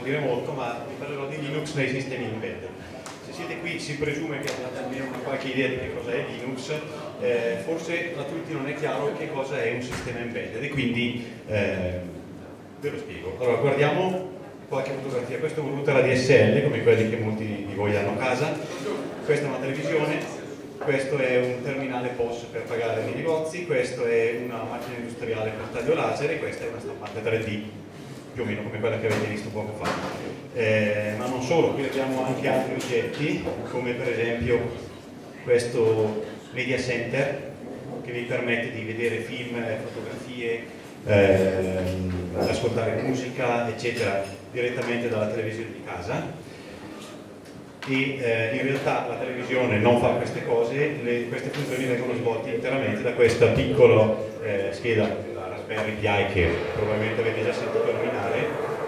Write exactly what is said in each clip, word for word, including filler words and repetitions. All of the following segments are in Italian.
dire molto, ma vi parlerò di Linux nei sistemi embedded. Se siete qui si presume che abbiate almeno una qualche idea di che cosa è Linux, eh, forse a tutti non è chiaro che cosa è un sistema embedded e quindi eh, ve lo spiego. Allora guardiamo qualche fotografia. Questo è un router A D S L come quelli che molti di voi hanno a casa, questa è una televisione, questo è un terminale P O S per pagare nei negozi, questo è una macchina industriale per taglio laser e questa è una stampante tre D più o meno come quella che avete visto poco fa. Eh, ma non solo, qui abbiamo anche altri oggetti come per esempio questo media center che vi permette di vedere film, fotografie, ehm, ascoltare musica eccetera direttamente dalla televisione di casa. E eh, in realtà la televisione non fa queste cose, le, queste funzioni vengono svolte interamente da questa piccola eh, scheda, la Raspberry Pi, che probabilmente avete già sentito nominare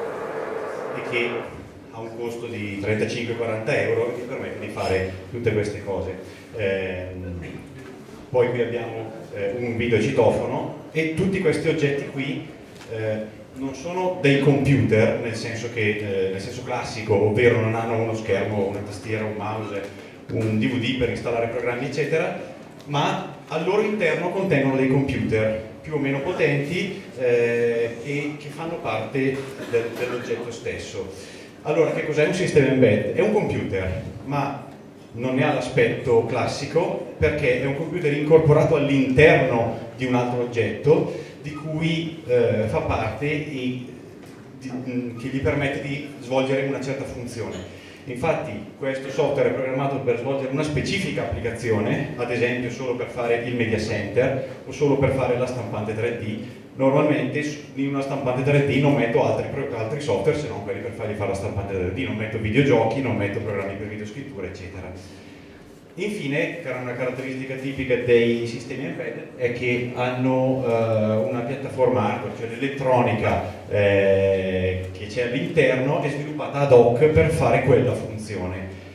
e che ha un costo di trentacinque quaranta euro e vi permette di fare tutte queste cose. Eh, poi qui abbiamo eh, un videocitofono e tutti questi oggetti qui eh, non sono dei computer nel senso, che, eh, nel senso classico, ovvero non hanno uno schermo, una tastiera, un mouse, un D V D per installare programmi eccetera, ma al loro interno contengono dei computer più o meno potenti eh, e che fanno parte del, dell'oggetto stesso. Allora, che cos'è un sistema embedded? È un computer, ma non ne ha l'aspetto classico perché è un computer incorporato all'interno di un altro oggetto di cui eh, fa parte e di, mh, che gli permette di svolgere una certa funzione. Infatti questo software è programmato per svolgere una specifica applicazione, ad esempio solo per fare il media center o solo per fare la stampante tre D. Normalmente in una stampante tre D non metto altri, altri software se non quelli per fargli fare la stampante tre D, non metto videogiochi, non metto programmi per videoscrittura eccetera. Infine, una caratteristica tipica dei sistemi embedded è che hanno eh, una piattaforma hardware, cioè l'elettronica eh, che c'è all'interno è sviluppata ad hoc per fare quella funzione.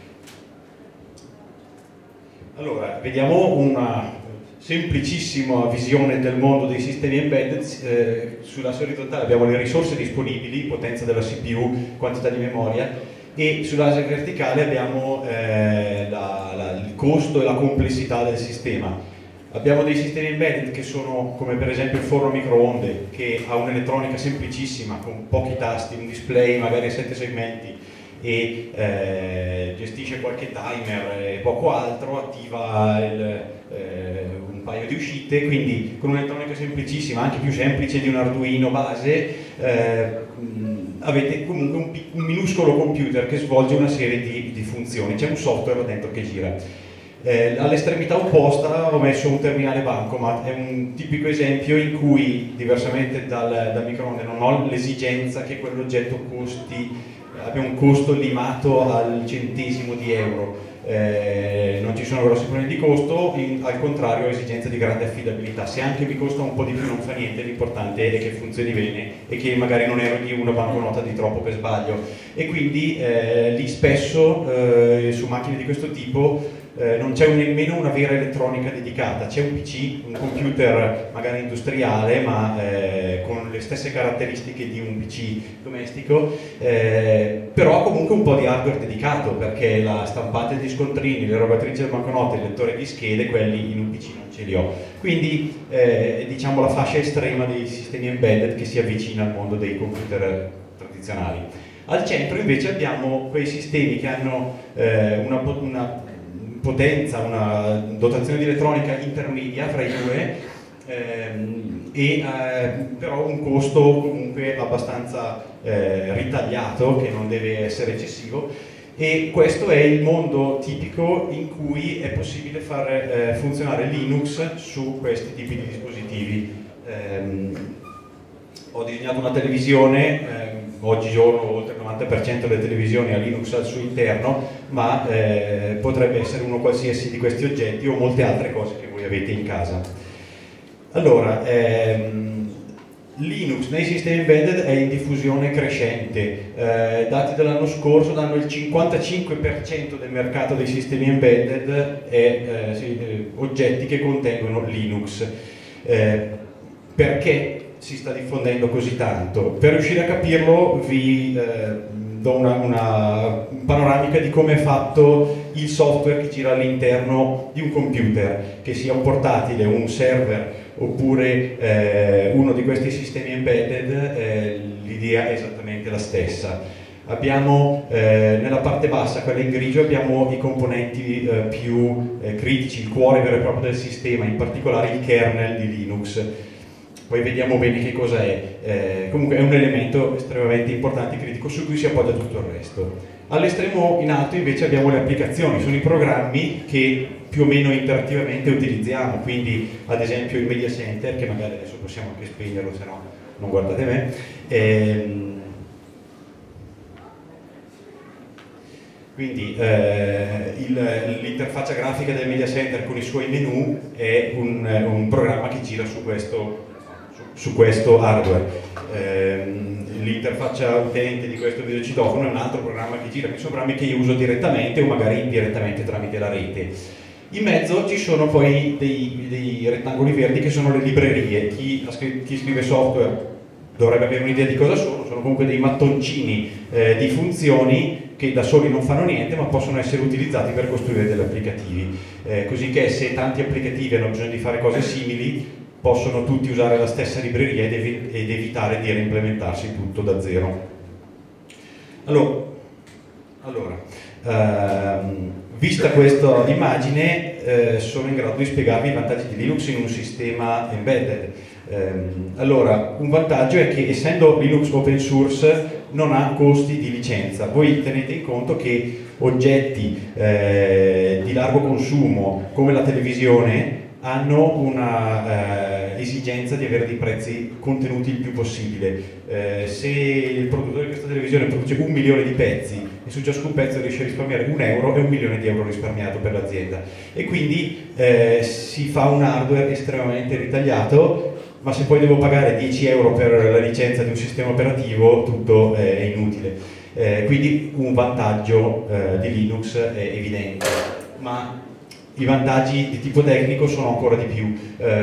Allora, vediamo una semplicissima visione del mondo dei sistemi embedded. Eh, sull'asse orizzontale abbiamo le risorse disponibili, potenza della C P U, quantità di memoria, e sull'asse verticale abbiamo eh, la, la, il costo e la complessità del sistema. Abbiamo dei sistemi embedded che sono come per esempio il forno a microonde, che ha un'elettronica semplicissima con pochi tasti, un display magari a sette segmenti e eh, gestisce qualche timer e poco altro, attiva il, eh, un paio di uscite, quindi con un'elettronica semplicissima, anche più semplice di un Arduino base, eh, avete comunque un, un minuscolo computer che svolge una serie di, di funzioni, c'è un software dentro che gira. Eh, all'estremità opposta ho messo un terminale bancomat, è un tipico esempio in cui, diversamente dal, dal microonde, non ho l'esigenza che quell'oggetto costi, abbia un costo limato al centesimo di euro. Eh, non ci sono grossi problemi di costo, in, al contrario ho esigenza di grande affidabilità. Se anche mi costa un po' di più non fa niente, l'importante è che funzioni bene e che magari non eroghi una banconota di troppo per sbaglio. E quindi eh, lì spesso eh, su macchine di questo tipo eh, non c'è nemmeno una vera elettronica dedicata, c'è un P C, un computer magari industriale ma eh, con le stesse caratteristiche di un P C domestico, eh, però comunque un po' di hardware dedicato, perché la stampante di scontrini, l'erogatrice del banconote, il lettore di schede, quelli in un P C non ce li ho. Quindi eh, diciamo la fascia estrema dei sistemi embedded che si avvicina al mondo dei computer tradizionali. Al centro invece abbiamo quei sistemi che hanno eh, una, una potenza, una dotazione di elettronica intermedia fra i due, ehm, e eh, però un costo comunque abbastanza eh, ritagliato, che non deve essere eccessivo, e questo è il mondo tipico in cui è possibile far eh, funzionare Linux su questi tipi di dispositivi. Ehm, ho disegnato una televisione, ehm, oggigiorno oltre il novanta per cento delle televisioni ha Linux al suo interno, ma eh, potrebbe essere uno qualsiasi di questi oggetti o molte altre cose che voi avete in casa. Allora, ehm, Linux nei sistemi embedded è in diffusione crescente, eh, dati dell'anno scorso danno il cinquantacinque per cento del mercato dei sistemi embedded è eh, sì, eh, oggetti che contengono Linux. Eh, perché si sta diffondendo così tanto? Per riuscire a capirlo vi eh, do una, una panoramica di come è fatto il software che gira all'interno di un computer, che sia un portatile, un server oppure eh, uno di questi sistemi embedded. Eh, l'idea è esattamente la stessa. Abbiamo eh, nella parte bassa, quella in grigio, abbiamo i componenti eh, più eh, critici, il cuore vero e proprio del sistema, in particolare il kernel di Linux. Poi vediamo bene che cosa è. Eh, comunque è un elemento estremamente importante e critico su cui si appoggia tutto il resto. All'estremo in alto invece abbiamo le applicazioni, sono i programmi che più o meno interattivamente utilizziamo, quindi ad esempio il Media Center, che magari adesso possiamo anche spegnerlo, se no non guardate me. Ehm, Quindi eh, l'interfaccia grafica del Media Center con i suoi menu è un, un programma che gira su questo, su, su questo hardware. Eh, l'interfaccia utente di questo videocitofono è un altro programma che gira, che sono programmi che io uso direttamente o magari indirettamente tramite la rete. In mezzo ci sono poi dei, dei rettangoli verdi che sono le librerie. Chi, chi scrive software dovrebbe avere un'idea di cosa sono, sono comunque dei mattoncini eh, di funzioni che da soli non fanno niente ma possono essere utilizzati per costruire degli applicativi, eh, così che se tanti applicativi hanno bisogno di fare cose simili possono tutti usare la stessa libreria ed, ev ed evitare di reimplementarsi tutto da zero. Allora, allora ehm, vista questa immagine eh, sono in grado di spiegarvi i vantaggi di Linux in un sistema embedded. Ehm, allora, un vantaggio è che essendo Linux open source non ha costi di licenza. Voi tenete in conto che oggetti eh, di largo consumo come la televisione hanno una eh, esigenza di avere dei prezzi contenuti il più possibile. Eh, se il produttore di questa televisione produce un milione di pezzi e su ciascun pezzo riesce a risparmiare un euro, è un milione di euro risparmiato per l'azienda. E quindi eh, si fa un hardware estremamente ritagliato, ma se poi devo pagare dieci euro per la licenza di un sistema operativo, tutto eh, è inutile. Eh, quindi un vantaggio eh, di Linux è evidente, ma i vantaggi di tipo tecnico sono ancora di più.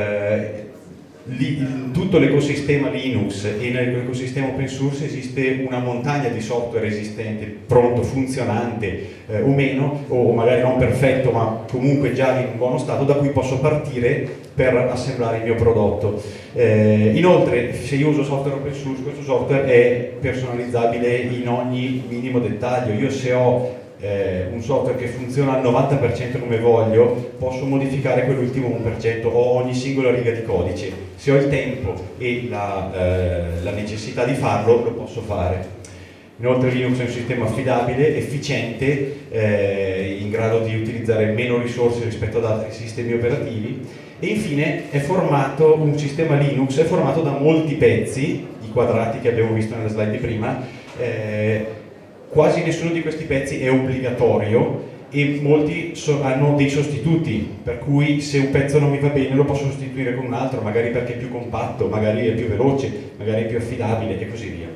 Eh, li, in tutto l'ecosistema Linux e nell'ecosistema open source esiste una montagna di software esistente, pronto, funzionante eh, o meno, o magari non perfetto ma comunque già in buono stato, da cui posso partire per assemblare il mio prodotto. Eh, inoltre, se io uso software open source, questo software è personalizzabile in ogni minimo dettaglio. Io se ho eh, un software che funziona al novanta per cento come voglio, posso modificare quell'ultimo uno per cento o ogni singola riga di codice. Se ho il tempo e la, eh, la necessità di farlo, lo posso fare. Inoltre Linux è un sistema affidabile, efficiente, eh, in grado di utilizzare meno risorse rispetto ad altri sistemi operativi. E infine è formato, un sistema Linux è formato da molti pezzi, i quadrati che abbiamo visto nella slide di prima. Eh, quasi nessuno di questi pezzi è obbligatorio e molti so, hanno dei sostituti, per cui se un pezzo non mi va bene lo posso sostituire con un altro, magari perché è più compatto, magari è più veloce, magari è più affidabile e così via.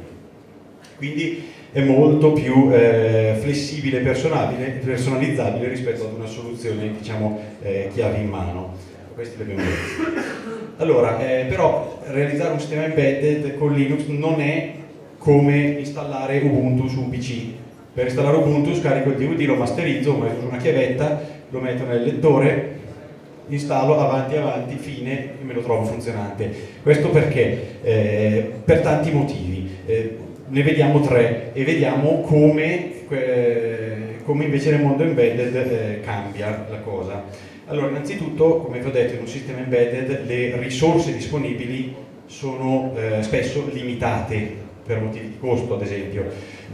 Quindi è molto più eh, flessibile e personalizzabile rispetto ad una soluzione, diciamo, eh, chiave in mano. Questi li abbiamo visti. Allora, eh, però realizzare un sistema embedded con Linux non è come installare Ubuntu su un P C. Per installare Ubuntu scarico il D V D, lo masterizzo, uso una chiavetta, lo metto nel lettore, installo, avanti avanti, fine, e me lo trovo funzionante. Questo perché? Eh, per tanti motivi. Eh, ne vediamo tre e vediamo come, eh, come invece nel mondo embedded eh, cambia la cosa. Allora, innanzitutto, come vi ho detto, in un sistema embedded le risorse disponibili sono eh, spesso limitate per motivi di costo, ad esempio.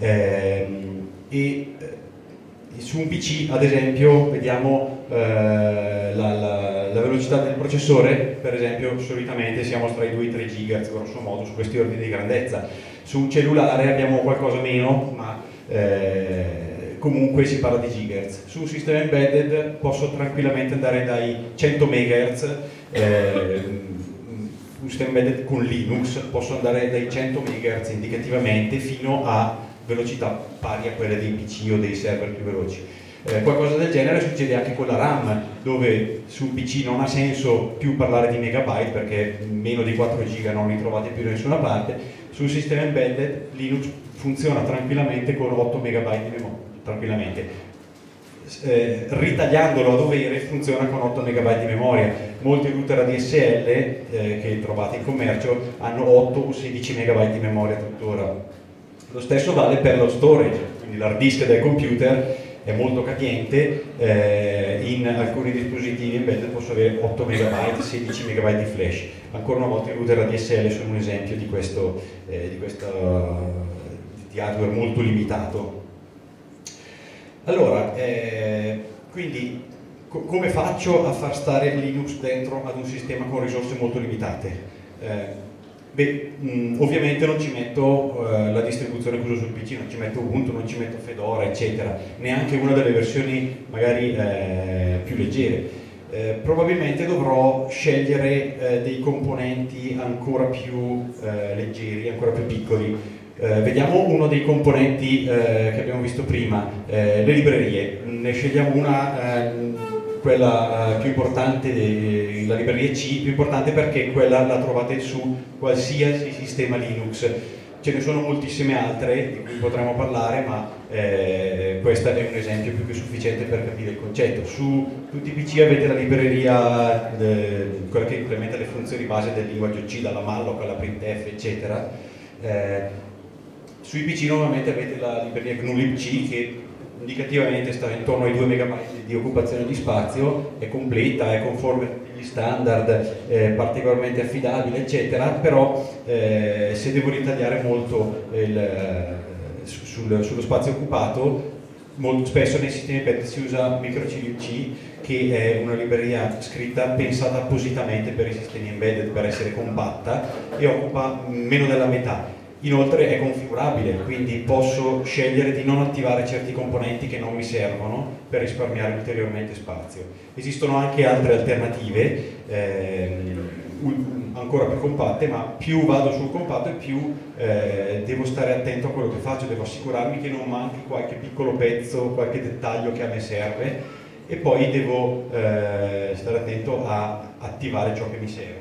Eh, e su un P C, ad esempio, vediamo eh, la, la, la velocità del processore, per esempio, solitamente siamo tra i due e i tre gigahertz, grosso modo, su questi ordini di grandezza. Su un cellulare abbiamo qualcosa meno, ma eh, comunque si parla di gigahertz. Su un sistema embedded posso tranquillamente andare dai cento megahertz, eh, un sistema embedded con Linux posso andare dai cento megahertz indicativamente fino a velocità pari a quelle dei P C o dei server più veloci. Eh, qualcosa del genere succede anche con la RAM, dove su un P C non ha senso più parlare di megabyte perché meno di quattro giga non li trovate più da nessuna parte. Su un sistema embedded Linux funziona tranquillamente con otto megabyte di memoria, tranquillamente. Eh, ritagliandolo a dovere funziona con otto megabyte di memoria. Molti router A D S L eh, che trovate in commercio hanno otto o sedici megabyte di memoria tuttora. Lo stesso vale per lo storage, quindi l'hard disk del computer è molto capiente, eh, in alcuni dispositivi embedded posso avere otto megabyte, sedici megabyte di flash. Ancora una volta i router A D S L sono un esempio di questo, eh, di, questo di hardware molto limitato. Allora, eh, quindi co come faccio a far stare Linux dentro ad un sistema con risorse molto limitate? Eh, beh, mh, ovviamente non ci metto eh, la distribuzione che uso sul P C, non ci metto Ubuntu, non ci metto Fedora, eccetera, neanche una delle versioni magari eh, più leggere. Eh, probabilmente dovrò scegliere eh, dei componenti ancora più eh, leggeri, ancora più piccoli. Eh, vediamo uno dei componenti eh, che abbiamo visto prima, eh, le librerie. Ne scegliamo una, eh, quella eh, più importante, de, la libreria C, più importante perché quella la trovate su qualsiasi sistema Linux. Ce ne sono moltissime altre di cui potremo parlare, ma eh, questo è un esempio più che sufficiente per capire il concetto. Su tutti i P C avete la libreria, de, quella che implementa le funzioni base del linguaggio C, dalla malloc alla printf, eccetera. Eh, Sui P C normalmente avete la libreria G N U libc che indicativamente sta intorno ai due megabyte di occupazione di spazio, è completa, è conforme a tutti gli standard, è particolarmente affidabile, eccetera, però eh, se devo ritagliare molto il, sul, sullo spazio occupato, molto spesso nei sistemi embedded si usa microclibc, che è una libreria scritta, pensata appositamente per i sistemi embedded per essere compatta e occupa meno della metà. Inoltre è configurabile, quindi posso scegliere di non attivare certi componenti che non mi servono per risparmiare ulteriormente spazio. Esistono anche altre alternative, ehm, ancora più compatte, ma più vado sul compatto e più eh, devo stare attento a quello che faccio, devo assicurarmi che non manchi qualche piccolo pezzo, qualche dettaglio che a me serve, e poi devo eh, stare attento a attivare ciò che mi serve.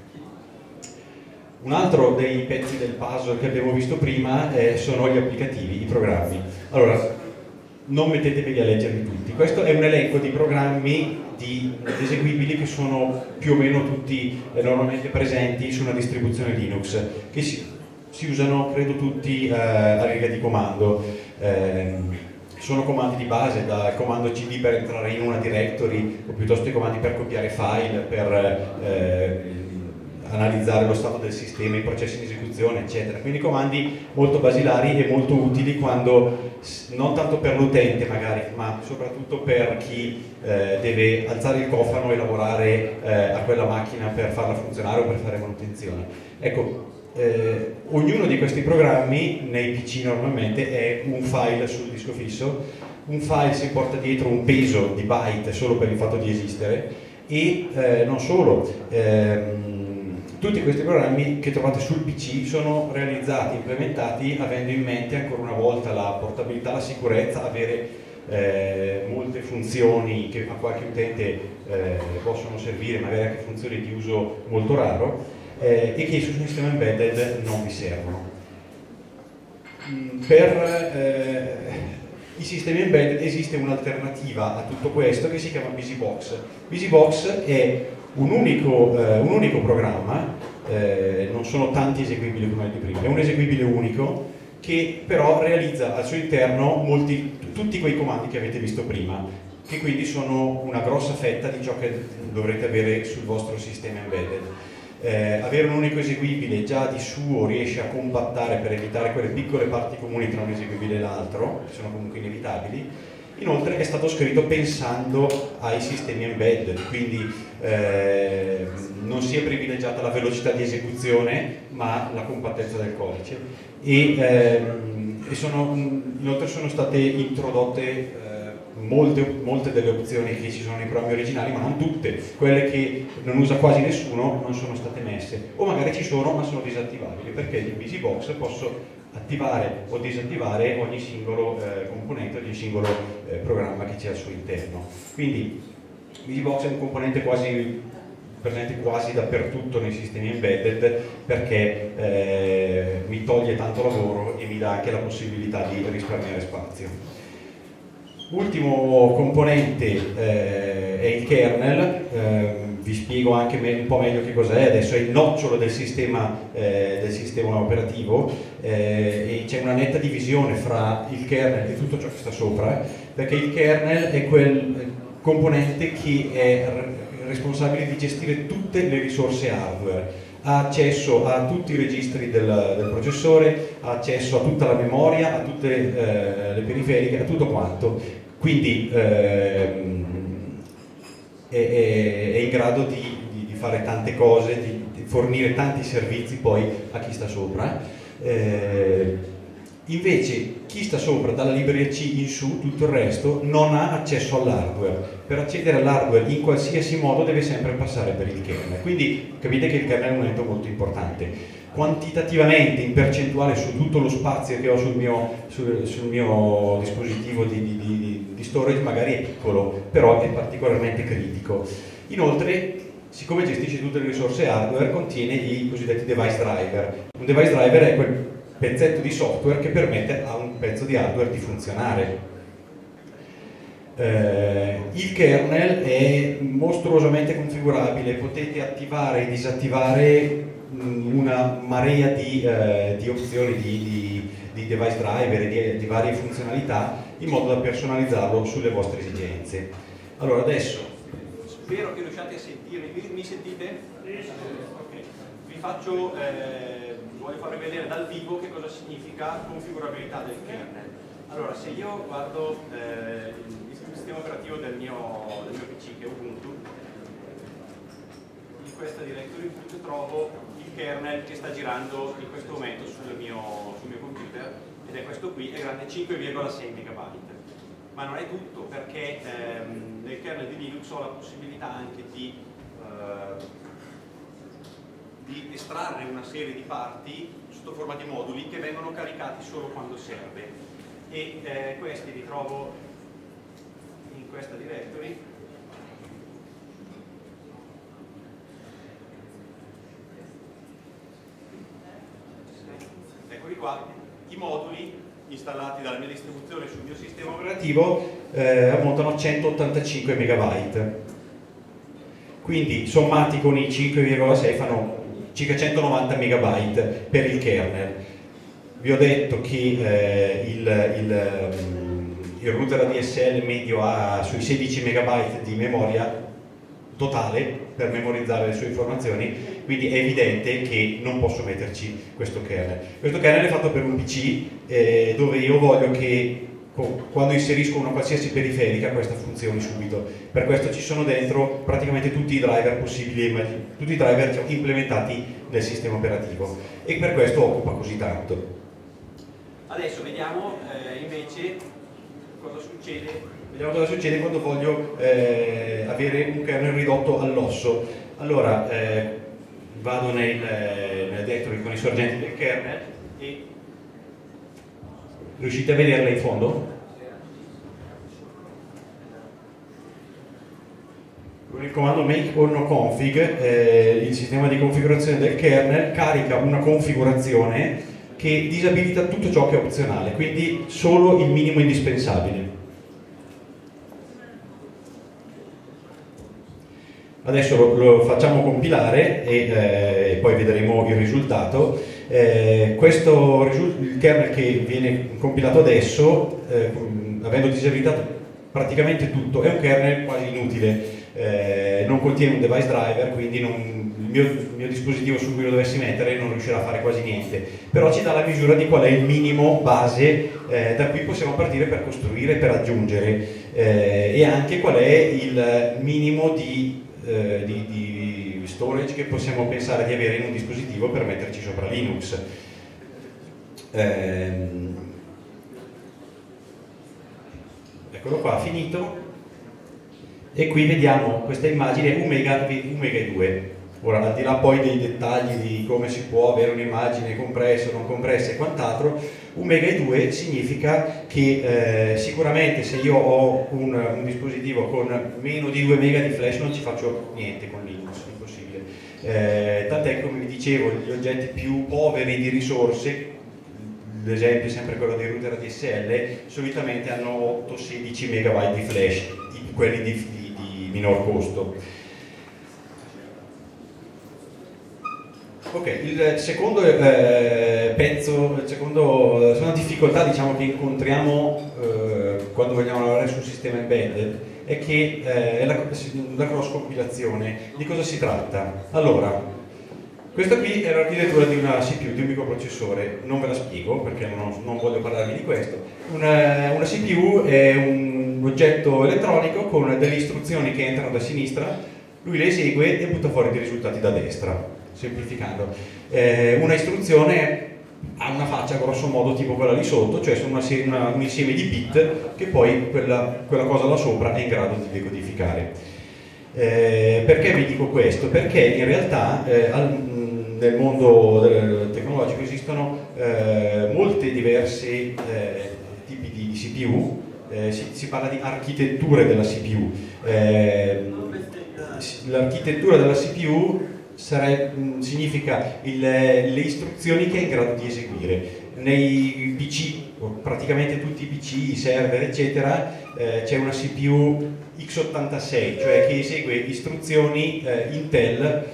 Un altro dei pezzi del puzzle che abbiamo visto prima eh, sono gli applicativi, i programmi. Allora, non mettetevi a leggerli tutti. Questo è un elenco di programmi di eseguibili che sono più o meno tutti eh, normalmente presenti su una distribuzione Linux, che si, si usano, credo, tutti eh, a riga di comando. Eh, sono comandi di base, dal comando cd per entrare in una directory, o piuttosto i comandi per copiare file, per eh, analizzare lo stato del sistema, i processi di esecuzione, eccetera. Quindi comandi molto basilari e molto utili quando, non tanto per l'utente magari, ma soprattutto per chi eh, deve alzare il cofano e lavorare eh, a quella macchina per farla funzionare o per fare manutenzione. Ecco, eh, ognuno di questi programmi nei P C normalmente è un file sul disco fisso. Un file si porta dietro un peso di byte solo per il fatto di esistere e eh, non solo. Ehm, Tutti questi programmi che trovate sul P C sono realizzati, implementati avendo in mente ancora una volta la portabilità, la sicurezza, avere eh, molte funzioni che a qualche utente eh, possono servire, magari anche funzioni di uso molto raro, eh, e che su un sistema embedded non vi servono. Per eh, i sistemi embedded esiste un'alternativa a tutto questo che si chiama BusyBox. BusyBox è un unico, eh, un unico programma, eh, non sono tanti eseguibili come di prima, è un eseguibile unico che però realizza al suo interno molti, tutti quei comandi che avete visto prima, che quindi sono una grossa fetta di ciò che dovrete avere sul vostro sistema embedded. Eh, avere un unico eseguibile già di suo riesce a compattare per evitare quelle piccole parti comuni tra un eseguibile e l'altro, che sono comunque inevitabili. Inoltre è stato scritto pensando ai sistemi embedded, quindi eh, non si è privilegiata la velocità di esecuzione ma la compattezza del codice e, ehm, e sono, inoltre sono state introdotte eh, molte, molte delle opzioni che ci sono nei programmi originali, ma non tutte. Quelle che non usa quasi nessuno non sono state messe, o magari ci sono ma sono disattivabili, perché in BusyBox posso attivare o disattivare ogni singolo eh, componente, ogni singolo eh, programma che c'è al suo interno. Quindi BusyBox è un componente quasi presente quasi dappertutto nei sistemi embedded, perché eh, mi toglie tanto lavoro e mi dà anche la possibilità di risparmiare spazio. Ultimo componente eh, è il kernel. Eh, vi spiego anche un po' meglio che cos'è. Adesso è il nocciolo del sistema, eh, del sistema operativo, eh, e c'è una netta divisione fra il kernel e tutto ciò che sta sopra, perché il kernel è quel componente che è responsabile di gestire tutte le risorse hardware, ha accesso a tutti i registri del, del processore, ha accesso a tutta la memoria, a tutte eh, le periferiche, a tutto quanto, quindi ehm, è, è, è in grado di, di, di fare tante cose, di, di fornire tanti servizi poi a chi sta sopra. Eh, Invece chi sta sopra, dalla libreria C in su, tutto il resto, non ha accesso all'hardware. Per accedere all'hardware in qualsiasi modo deve sempre passare per il kernel. Quindi capite che il kernel è un elemento molto importante. Quantitativamente, in percentuale su tutto lo spazio che ho sul mio, sul, sul mio dispositivo di, di, di, di storage, magari è piccolo, però è particolarmente critico. Inoltre, siccome gestisce tutte le risorse hardware, contiene i cosiddetti device driver. Un device driver è quel pezzetto di software che permette a un pezzo di hardware di funzionare. Eh, il kernel è mostruosamente configurabile, potete attivare e disattivare una marea di, eh, di opzioni di, di, di device driver e di, di varie funzionalità in modo da personalizzarlo sulle vostre esigenze. Allora adesso spero che riusciate a sentirmi. Mi sentite? Okay. Vi faccio eh, voglio farvi vedere dal vivo che cosa significa configurabilità del kernel. Allora, se io guardo eh, il sistema operativo del mio, del mio P C, che è Ubuntu, in questa directory boot trovo il kernel che sta girando in questo momento sul mio, sul mio computer, ed è questo qui, è grande cinque virgola sei megabyte. Ma non è tutto, perché ehm, nel kernel di Linux ho la possibilità anche di eh, di estrarre una serie di parti sotto forma di moduli che vengono caricati solo quando serve, e eh, questi li trovo in questa directory. Eccoli qua, i moduli installati dalla mia distribuzione sul mio sistema operativo eh, ammontano a centottantacinque megabyte, quindi sommati con i cinque virgola sei fanno circa centonovanta megabyte per il kernel. Vi ho detto che eh, il, il, il router A D S L medio ha sui sedici megabyte di memoria totale per memorizzare le sue informazioni, quindi è evidente che non posso metterci questo kernel. Questo kernel è fatto per un P C eh, dove io voglio che quando inserisco una qualsiasi periferica questa funzioni subito. Per questo ci sono dentro praticamente tutti i driver possibili, tutti i driver diciamo, implementati nel sistema operativo, e per questo occupa così tanto. Adesso vediamo eh, invece cosa succede. Vediamo cosa succede quando voglio eh, avere un kernel ridotto all'osso. Allora eh, vado nel, nella directory con i sorgenti del kernel e riuscite a vederla in fondo? Con il comando make or no config eh, il sistema di configurazione del kernel carica una configurazione che disabilita tutto ciò che è opzionale, quindi solo il minimo indispensabile. Adesso lo, lo facciamo compilare e eh, poi vedremo il risultato. Eh, questo il kernel che viene compilato adesso, eh, avendo disabilitato praticamente tutto, è un kernel quasi inutile, eh, non contiene un device driver, quindi non, il, mio, il mio dispositivo su cui lo dovessi mettere non riuscirà a fare quasi niente, però ci dà la misura di qual è il minimo base eh, da cui possiamo partire per costruire, per aggiungere, eh, e anche qual è il minimo di Eh, di, di storage che possiamo pensare di avere in un dispositivo per metterci sopra Linux. Ehm, eccolo qua, finito, e qui vediamo questa immagine un mega e due. Ora, al di là poi dei dettagli di come si può avere un'immagine compressa o non compressa e quant'altro, un mega e due significa che eh, sicuramente se io ho un, un dispositivo con meno di due mega di flash non ci faccio niente con Linux, impossibile. Eh, tant'è che, come vi dicevo, gli oggetti più poveri di risorse, l'esempio è sempre quello dei router A D S L, solitamente hanno otto sedici megabyte di flash, quelli di, di, di minor costo. Ok, il secondo eh, pezzo, il secondo, la seconda difficoltà, diciamo, che incontriamo eh, quando vogliamo lavorare su un sistema embedded è che eh, è la, la cross compilazione. Di cosa si tratta? Allora, questa qui è l'architettura di una C P U, di un microprocessore, non ve la spiego perché non, non voglio parlarvi di questo. Una, una C P U è un oggetto elettronico con delle istruzioni che entrano da sinistra, lui le esegue e butta fuori dei risultati da destra, semplificando. Eh, una istruzione ha una faccia grosso modo tipo quella lì sotto, cioè sono una, una, un insieme di bit che poi quella, quella cosa là sopra è in grado di decodificare. Eh, perché vi dico questo? Perché in realtà eh, al, nel mondo tecnologico esistono eh, molte diverse eh, tipi di, di C P U, eh, si, si parla di architetture della C P U. Eh, l'architettura della C P U Sare, significa il, le istruzioni che è in grado di eseguire. Nei P C, praticamente tutti i P C, i server eccetera, eh, c'è una C P U x ottantasei, cioè che esegue istruzioni eh, Intel,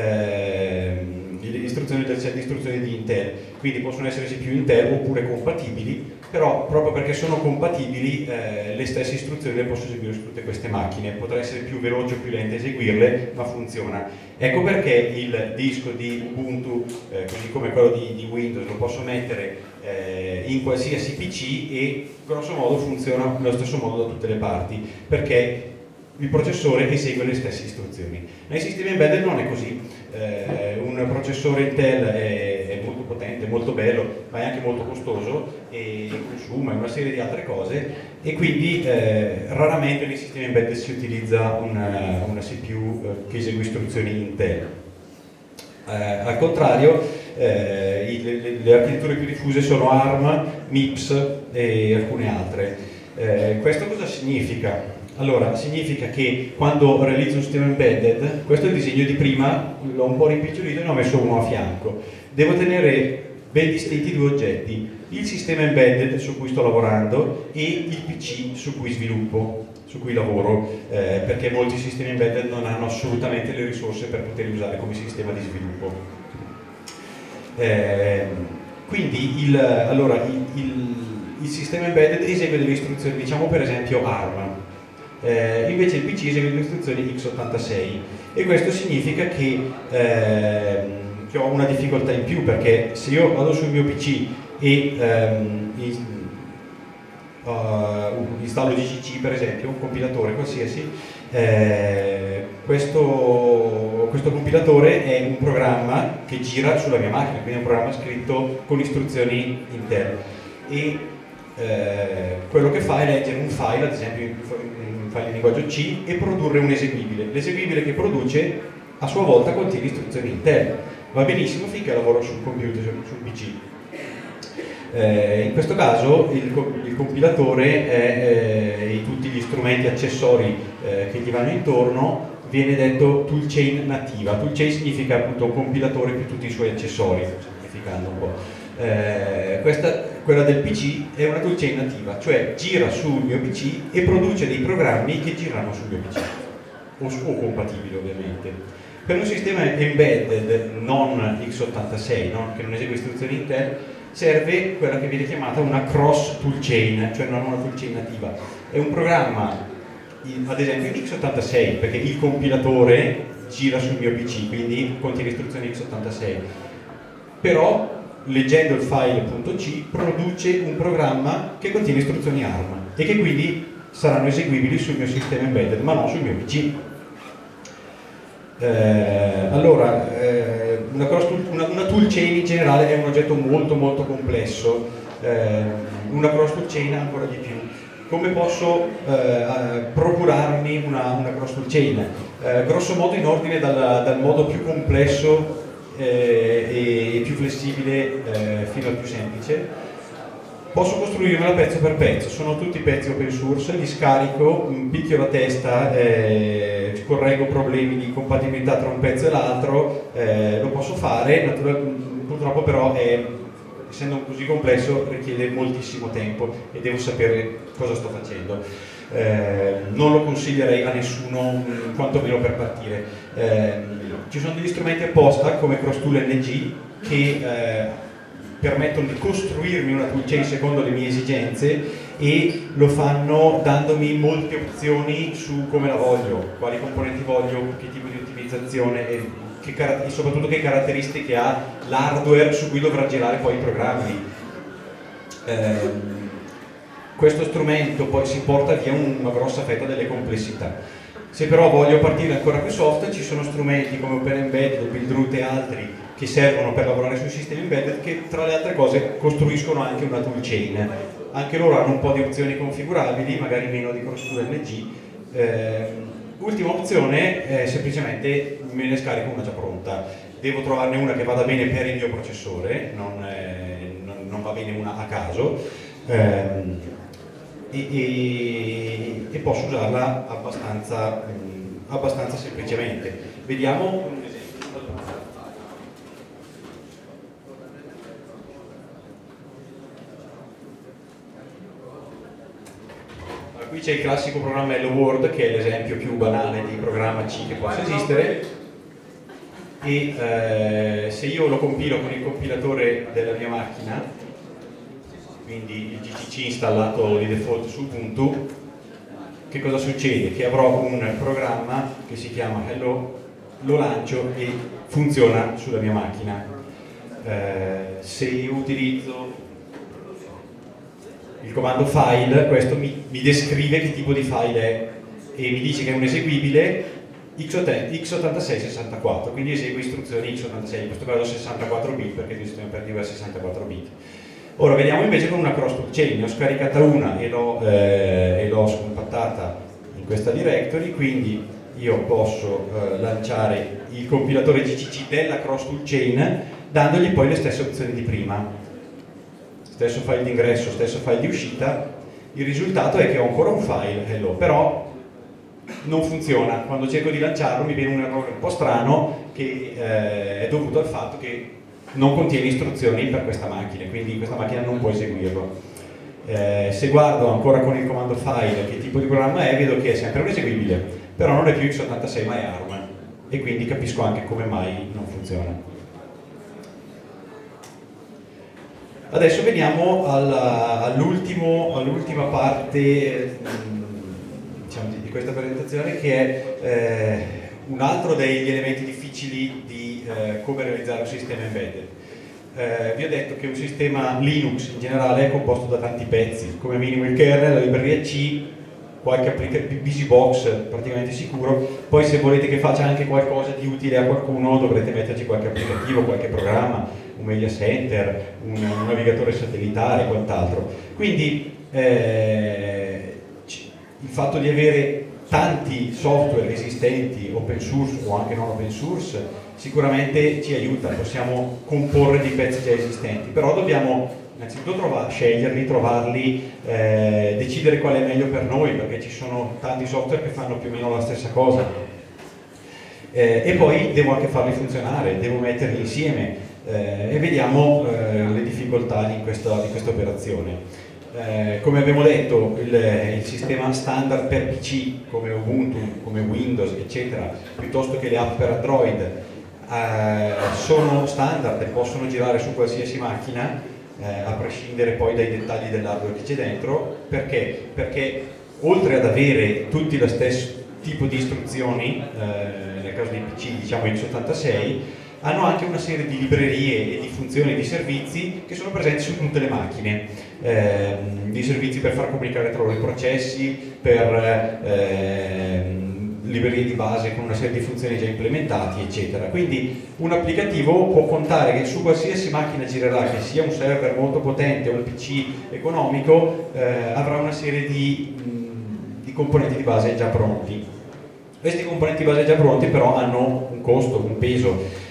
eh, istruzioni del set di istruzioni di Intel, quindi possono essere C P U Intel oppure compatibili, però proprio perché sono compatibili eh, le stesse istruzioni le posso eseguire su tutte queste macchine. Potrà essere più veloce o più lento eseguirle, ma funziona. Ecco perché il disco di Ubuntu, eh, così come quello di, di Windows, lo posso mettere eh, in qualsiasi P C e grosso modo funziona nello stesso modo da tutte le parti, perché il processore esegue le stesse istruzioni. Nei sistemi embedded non è così. Eh, un processore Intel è, è molto potente, molto bello, ma è anche molto costoso e consuma una serie di altre cose, e quindi eh, raramente nei sistemi embedded si utilizza una, una C P U eh, che esegue istruzioni Intel. Eh, al contrario, eh, i, le, le architetture più diffuse sono ARM, MIPS e alcune altre. Eh, questo cosa significa? Allora, significa che quando realizzo un sistema embedded, questo è il disegno di prima, l'ho un po' rimpicciolito e ne ho messo uno a fianco. Devo tenere ben distinti due oggetti, il sistema embedded su cui sto lavorando e il P C su cui sviluppo, su cui lavoro, eh, perché molti sistemi embedded non hanno assolutamente le risorse per poterli usare come sistema di sviluppo. Eh, quindi il, allora, il, il, il sistema embedded esegue delle istruzioni, diciamo per esempio ARM. Eh, invece il P C esegue le istruzioni x ottantasei, e questo significa che, eh, che ho una difficoltà in più, perché se io vado sul mio P C e ehm, in, uh, installo G C C per esempio, un compilatore qualsiasi, eh, questo, questo compilatore è un programma che gira sulla mia macchina, quindi è un programma scritto con istruzioni Intel, e eh, quello che fa è leggere un file, ad esempio un file in linguaggio C, e produrre un eseguibile. L'eseguibile che produce a sua volta contiene istruzioni Intel. Va benissimo finché lavoro sul computer, sul P C. Eh, in questo caso il, il compilatore è, eh, e tutti gli strumenti accessori eh, che gli vanno intorno viene detto toolchain nativa. Toolchain significa appunto un compilatore più tutti i suoi accessori, semplificando un po'. Eh, questa, quella del P C è una toolchain nativa, cioè gira sul mio P C e produce dei programmi che girano sul mio P C, o, o compatibili ovviamente. Per un sistema embedded non x ottantasei, no? Che non esegue istruzioni Intel, serve quella che viene chiamata una cross toolchain, cioè non una toolchain nativa. È un programma, ad esempio in x ottantasei, perché il compilatore gira sul mio P C, quindi contiene istruzioni x ottantasei, però leggendo il file .c produce un programma che contiene istruzioni ARM e che quindi saranno eseguibili sul mio sistema embedded, ma non sul mio P C. Eh, allora, eh, una, una, una toolchain in generale è un oggetto molto molto complesso, eh, una cross toolchain ancora di più. Come posso eh, procurarmi una, una cross toolchain? Eh, grosso modo in ordine dal, dal modo più complesso eh, e più flessibile eh, fino al più semplice. posso costruirmela pezzo per pezzo, sono tutti pezzi open source, li scarico, picchio la testa, eh, correggo problemi di compatibilità tra un pezzo e l'altro, eh, lo posso fare, purtroppo però è, essendo così complesso richiede moltissimo tempo e devo sapere cosa sto facendo. Eh, non lo consiglierei a nessuno, quantomeno per partire. Eh, ci sono degli strumenti apposta come CrossToolNG che eh, permettono di costruirmi una toolchain secondo le mie esigenze e lo fanno dandomi molte opzioni su come la voglio, quali componenti voglio, che tipo di ottimizzazione e, che, e soprattutto che caratteristiche ha l'hardware su cui dovrà girare poi i programmi. Eh, questo strumento poi si porta via una grossa fetta delle complessità. Se però voglio partire ancora più soft, ci sono strumenti come OpenEmbedded, Buildroot e altri che servono per lavorare sui sistemi embedded che tra le altre cose costruiscono anche una toolchain. Anche loro hanno un po' di opzioni configurabili, magari meno di CrossToolNG. Eh, ultima opzione è semplicemente me ne scarico una già pronta. Devo trovarne una che vada bene per il mio processore, non, eh, non, non va bene una a caso. Eh, E, e, e posso usarla abbastanza, mh, abbastanza semplicemente. Vediamo un esempio. Allora, qui c'è il classico programma Hello World, che è l'esempio più banale di programma C che possa esistere, e eh, se io lo compilo con il compilatore della mia macchina, quindi il G C C installato di default su Ubuntu, che cosa succede? Che avrò un programma che si chiama Hello, lo lancio e funziona sulla mia macchina. Eh, se io utilizzo il comando file, questo mi, mi descrive che tipo di file è e mi dice che è un eseguibile x ottantasei sessantaquattro, quindi esegue istruzioni x ottantasei, in questo caso sessantaquattro bit perché il sistema operativo è sessantaquattro bit. Ora vediamo invece con una cross toolchain, ne ho scaricata una e l'ho eh, scompattata in questa directory, quindi io posso eh, lanciare il compilatore G C C della cross toolchain dandogli poi le stesse opzioni di prima, stesso file di ingresso, stesso file di uscita. Il risultato è che ho ancora un file hello, però non funziona. Quando cerco di lanciarlo mi viene un errore un po' strano che eh, è dovuto al fatto che non contiene istruzioni per questa macchina, quindi questa macchina non può eseguirlo. Eh, se guardo ancora con il comando file che tipo di programma è, vedo che è sempre un eseguibile, però non è più x ottantasei ma è ARM, e quindi capisco anche come mai non funziona. Adesso veniamo all'ultima all parte diciamo, di questa presentazione, che è eh, un altro degli elementi difficili di Eh, come realizzare un sistema embedded. Eh, vi ho detto che un sistema Linux in generale è composto da tanti pezzi, come minimo il kernel, la libreria C, qualche BusyBox praticamente sicuro, poi se volete che faccia anche qualcosa di utile a qualcuno dovrete metterci qualche applicativo, qualche programma, un media center, un, un navigatore satellitare e quant'altro. Quindi eh, il fatto di avere tanti software esistenti, open source o anche non open source, sicuramente ci aiuta, possiamo comporre dei pezzi già esistenti, però dobbiamo innanzitutto trovare, sceglierli, trovarli, eh, decidere qual è meglio per noi, perché ci sono tanti software che fanno più o meno la stessa cosa. Eh, e poi devo anche farli funzionare, devo metterli insieme eh, e vediamo eh, le difficoltà di questa, di questa operazione. Eh, come abbiamo detto, il, il sistema standard per P C come Ubuntu, come Windows, eccetera, piuttosto che le app per Android, eh, sono standard e possono girare su qualsiasi macchina, eh, a prescindere poi dai dettagli dell'hardware che c'è dentro. Perché? Perché oltre ad avere tutti lo stesso tipo di istruzioni, eh, nel caso dei P C diciamo x ottantasei, hanno anche una serie di librerie e di funzioni e di servizi che sono presenti su tutte le macchine, eh, di servizi per far comunicare tra loro i processi, per eh, librerie di base con una serie di funzioni già implementati, eccetera. Quindi un applicativo può contare che su qualsiasi macchina girerà, che sia un server molto potente o un P C economico, eh, avrà una serie di, mh, di componenti di base già pronti. Questi componenti di base già pronti però hanno un costo, un peso.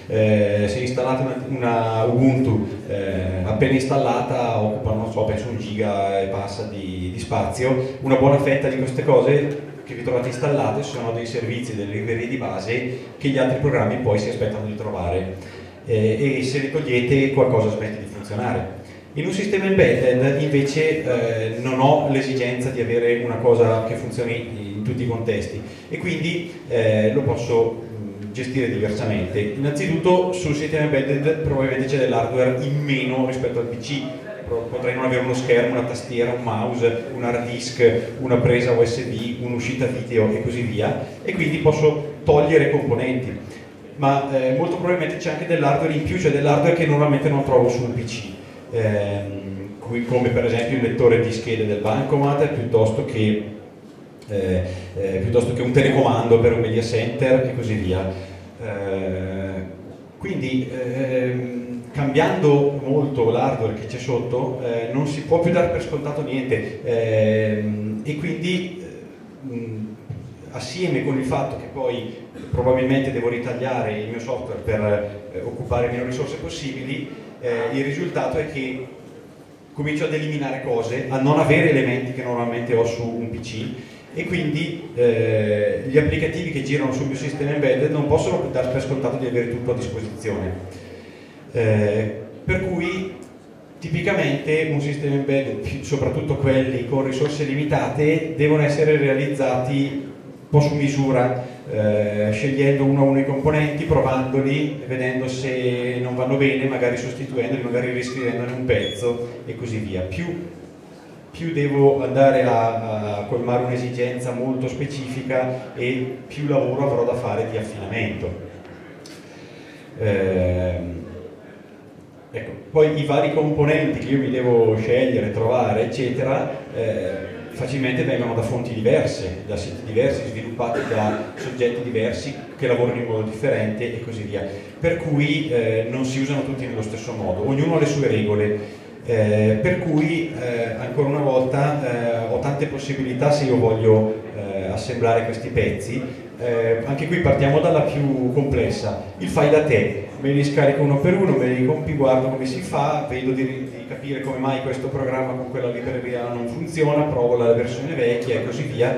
Eh, se installate una, una Ubuntu eh, appena installata occupa, non so, penso un giga e passa di, di spazio. Una buona fetta di queste cose che vi trovate installate sono dei servizi, delle librerie di base che gli altri programmi poi si aspettano di trovare, eh, e se li togliete qualcosa smette di funzionare. In un sistema embedded invece eh, non ho l'esigenza di avere una cosa che funzioni in tutti i contesti e quindi eh, lo posso mh, gestire diversamente. Innanzitutto sul sistema embedded probabilmente c'è dell'hardware in meno rispetto al P C. Potrei non avere uno schermo, una tastiera, un mouse, un hard disk, una presa U S B, un'uscita video e così via, e quindi posso togliere componenti, ma eh, molto probabilmente c'è anche dell'hardware in più, cioè dell'hardware che normalmente non trovo su un P C, eh, come per esempio il lettore di schede del bancomat piuttosto che, eh, eh, piuttosto che un telecomando per un media center e così via. Eh, quindi ehm, cambiando molto l'hardware che c'è sotto eh, non si può più dare per scontato niente, eh, e quindi eh, mh, assieme con il fatto che poi probabilmente devo ritagliare il mio software per eh, occupare meno risorse possibili, eh, il risultato è che comincio ad eliminare cose, a non avere elementi che normalmente ho su un P C, e quindi eh, gli applicativi che girano sul mio sistema embedded non possono più dare per scontato di avere tutto a disposizione. Eh, per cui tipicamente un sistema embedded, soprattutto quelli con risorse limitate, devono essere realizzati un po' su misura, eh, scegliendo uno a uno i componenti, provandoli, vedendo se non vanno bene, magari sostituendoli, magari riscrivendone un pezzo e così via. Più, più devo andare a, a colmare un'esigenza molto specifica e più lavoro avrò da fare di affinamento. Eh, Ecco, poi i vari componenti che io mi devo scegliere, trovare, eccetera, eh, facilmente vengono da fonti diverse, da siti diversi, sviluppati da soggetti diversi che lavorano in modo differente e così via. Per cui eh, non si usano tutti nello stesso modo, ognuno ha le sue regole. Eh, per cui eh, ancora una volta eh, ho tante possibilità se io voglio eh, assemblare questi pezzi. Eh, anche qui partiamo dalla più complessa, il fai da te. Me li scarico uno per uno, me li compi, guardo come si fa, vedo di, di capire come mai questo programma con quella libreria non funziona, provo la versione vecchia e così via,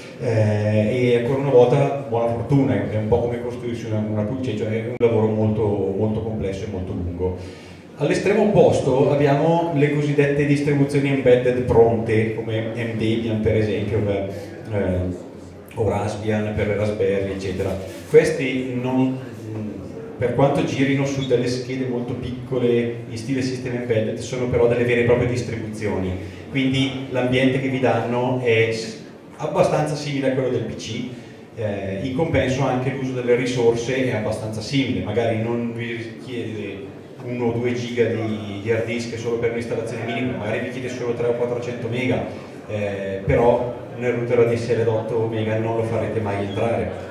eh, e ancora una volta buona fortuna, è un po' come costruirsi una, una pulceggio, è un lavoro molto, molto complesso e molto lungo. All'estremo opposto abbiamo le cosiddette distribuzioni embedded pronte, come M Debian per esempio, per, eh, o Raspbian per le Raspberry, eccetera. Questi non... per quanto girino su delle schede molto piccole in stile sistema embedded, sono però delle vere e proprie distribuzioni, quindi l'ambiente che vi danno è abbastanza simile a quello del P C, eh, in compenso anche l'uso delle risorse è abbastanza simile, magari non vi richiede uno o due giga di, di hard disk solo per un'installazione minima, magari vi chiede solo tre o quattrocento mega, eh, però nel router A D S L da otto mega non lo farete mai entrare.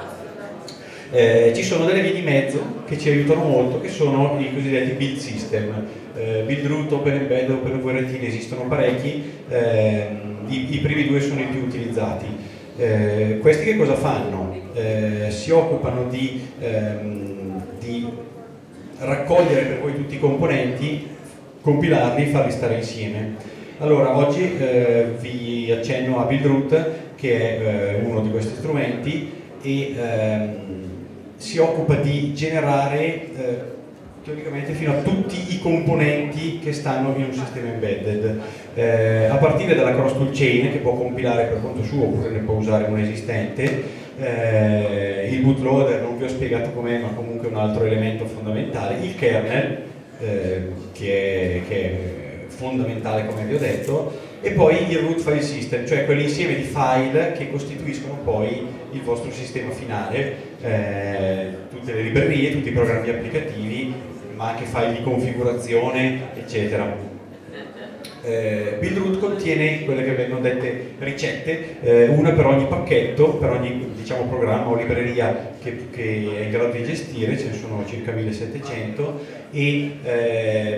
Eh, ci sono delle vie di mezzo che ci aiutano molto, che sono i cosiddetti build system. Eh, Buildroot, OpenEmbed, OpenVRT, ne esistono parecchi, eh, i, i primi due sono i più utilizzati. Eh, questi che cosa fanno? Eh, si occupano di, ehm, di raccogliere per voi tutti i componenti, compilarli e farli stare insieme. Allora, oggi eh, vi accenno a Buildroot, che è eh, uno di questi strumenti, e ehm, si occupa di generare eh, teoricamente fino a tutti i componenti che stanno in un sistema embedded, eh, a partire dalla cross tool chain, che può compilare per conto suo oppure ne può usare un esistente, eh, il bootloader non vi ho spiegato com'è, ma comunque è un altro elemento fondamentale, il kernel, eh, che, è, che è fondamentale come vi ho detto, e poi il root file system, cioè quell'insieme di file che costituiscono poi il vostro sistema finale, eh, tutte le librerie, tutti i programmi applicativi, ma anche file di configurazione, eccetera. Eh, Buildroot contiene quelle che vengono dette ricette, eh, una per ogni pacchetto, per ogni, diciamo, programma o libreria che, che è in grado di gestire, ce ne sono circa millesettecento, e, eh,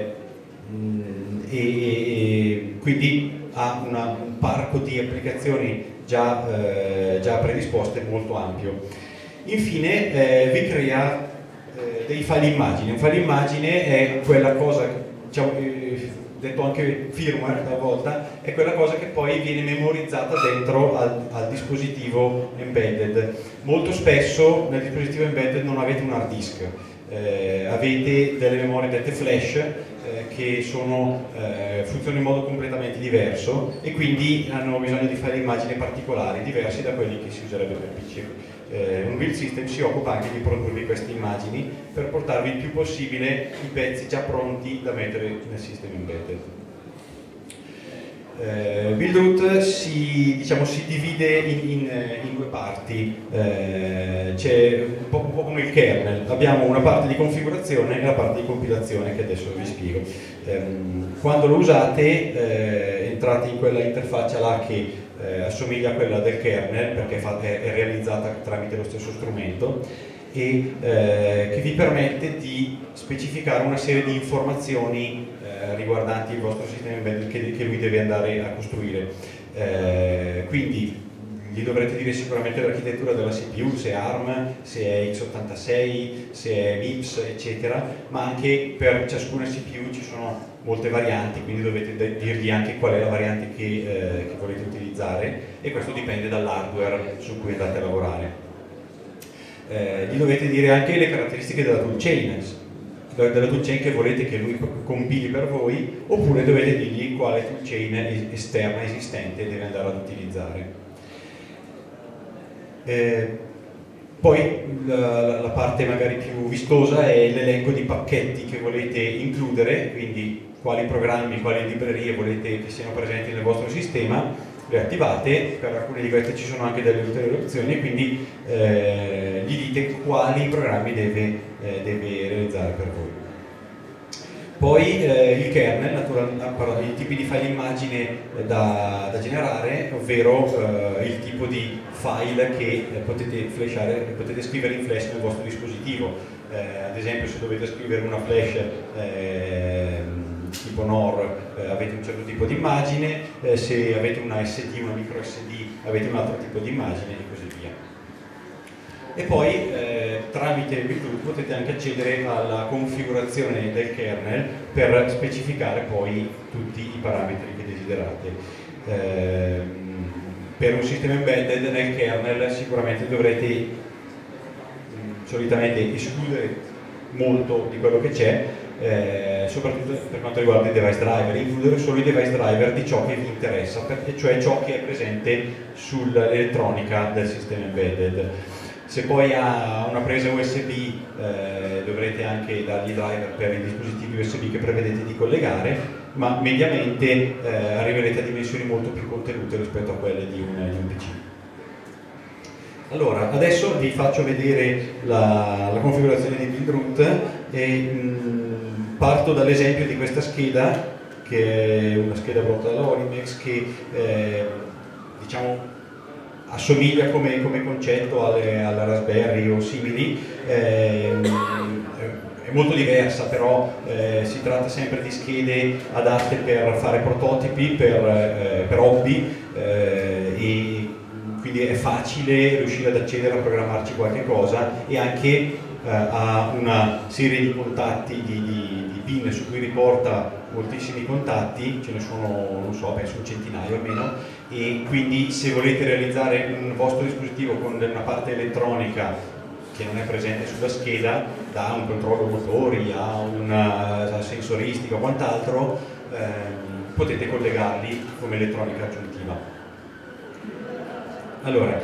e, e quindi ha una, un parco di applicazioni già, eh, già predisposte molto ampio. Infine eh, vi crea eh, dei file immagine. Un file immagine è quella cosa, diciamo, eh, detto anche firmware talvolta, è quella cosa che poi viene memorizzata dentro al, al dispositivo embedded. Molto spesso nel dispositivo embedded non avete un hard disk, eh, avete delle memorie dette flash eh, che sono, eh, funzionano in modo completamente diverso e quindi hanno bisogno di file immagine particolari, diversi da quelli che si userebbe per P C. Eh, un build system si occupa anche di produrvi queste immagini per portarvi il più possibile i pezzi già pronti da mettere nel sistema embedded. Eh, Buildroot si, diciamo, si divide in, in, in due parti, eh, c'è un po', un po' come il kernel, abbiamo una parte di configurazione e la parte di compilazione che adesso vi spiego. Eh, quando lo usate eh, entrate in quella interfaccia là che eh, assomiglia a quella del kernel perché fa, è, è realizzata tramite lo stesso strumento e eh, che vi permette di specificare una serie di informazioni eh, riguardanti il vostro sistema embedded che, che lui deve andare a costruire. Eh, quindi gli dovrete dire sicuramente l'architettura della C P U, se è ARM, se è x ottantasei, se è MIPS, eccetera, ma anche per ciascuna C P U ci sono molte varianti, quindi dovete dirgli anche qual è la variante che, eh, che volete utilizzare e questo dipende dall'hardware su cui andate a lavorare. Eh, gli dovete dire anche le caratteristiche della toolchain, della toolchain che volete che lui compili per voi, oppure dovete dirgli quale toolchain esterna esistente deve andare ad utilizzare. Eh, poi la, la parte magari più vistosa è l'elenco di pacchetti che volete includere, quindi quali programmi, quali librerie volete che siano presenti nel vostro sistema, le attivate, per alcune di queste ci sono anche delle ulteriori opzioni e quindi eh, gli dite quali programmi deve, eh, deve realizzare per voi. Poi eh, il kernel, naturalmente, i tipi di file immagine da, da generare, ovvero eh, il tipo di file che eh, potete flashare, potete scrivere in flash nel vostro dispositivo. Eh, ad esempio, se dovete scrivere una flash eh, tipo N O R eh, avete un certo tipo di immagine, eh, se avete una S D, una micro S D avete un altro tipo di immagine e così via. E poi eh, tramite Buildroot potete anche accedere alla configurazione del kernel per specificare poi tutti i parametri che desiderate. Eh, per un sistema embedded nel kernel sicuramente dovrete mh, solitamente escludere molto di quello che c'è, eh, soprattutto per quanto riguarda i device driver, includere solo i device driver di ciò che vi interessa, perché, cioè ciò che è presente sull'elettronica del sistema embedded. Se poi ha una presa U S B eh, dovrete anche dargli driver per i dispositivi U S B che prevedete di collegare, ma mediamente eh, arriverete a dimensioni molto più contenute rispetto a quelle di un, di un P C. Allora, adesso vi faccio vedere la, la configurazione di Buildroot e mh, parto dall'esempio di questa scheda, che è una scheda prodotta dalla Olimex, che eh, diciamo assomiglia come, come concetto alle, alla Raspberry o simili, eh, è molto diversa, però eh, si tratta sempre di schede adatte per fare prototipi, per, eh, per hobby, eh, e quindi è facile riuscire ad accedere a programmarci qualche cosa e anche eh, ha una serie di contatti, di, di, di pin su cui riporta moltissimi contatti, ce ne sono, non so, penso un centinaio almeno, e quindi se volete realizzare un vostro dispositivo con una parte elettronica che non è presente sulla scheda, da un controllo motori a una sensoristica o quant'altro, ehm, potete collegarli come elettronica aggiuntiva. Allora,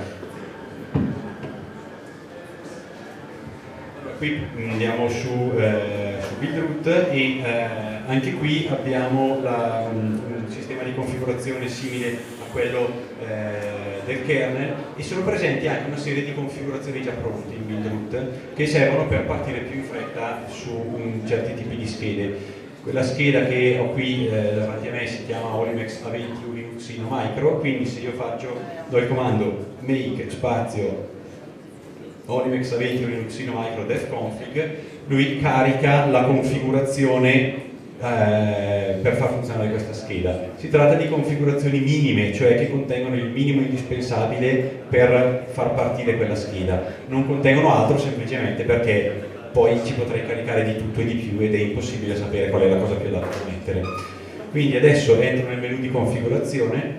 qui andiamo su, eh, su Buildroot e eh, anche qui abbiamo la, un, un sistema di configurazione simile a quello eh, del kernel e sono presenti anche una serie di configurazioni già pronte in Buildroot che servono per partire più in fretta su um, certi tipi di schede. Quella scheda che ho qui eh, davanti a me si chiama Olimex A venti Linuxino Micro, quindi se io faccio, do il comando make spazio Olimex A venti Linuxino Micro defconfig, lui carica la configurazione eh, per far funzionare questa scheda. Si tratta di configurazioni minime, cioè che contengono il minimo indispensabile per far partire quella scheda, non contengono altro semplicemente perché poi ci potrei caricare di tutto e di più ed è impossibile sapere qual è la cosa più adatta da mettere. Quindi adesso entro nel menu di configurazione.